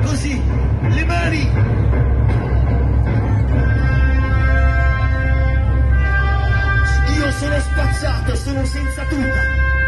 così, le mani. Io sono spazzato, sono senza tuta.